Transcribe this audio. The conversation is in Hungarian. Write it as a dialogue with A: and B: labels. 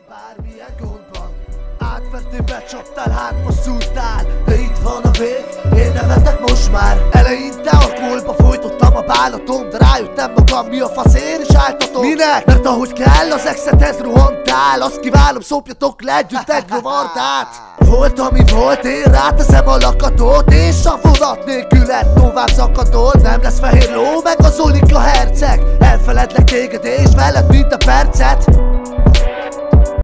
A: Bármilyen gondban átvertél, becsaptál, hátba szúrtál, de itt van a vég, én nevetek most már. Eleinte alkoholba folytottam a bánatom, de rájöttem magam, mi a fasz, én is áltatom. Minek? Mert ahogy kell, az exethez rohantál. Azt kívánom, szopjatok le együtt egy lovardát. Volt ami volt, én ráteszem a lakatot, és a vonat nélkület tovább szakadol. Nem lesz fehér ló, meg az Olika herceg, elfeledlek téged és veled mind a percet.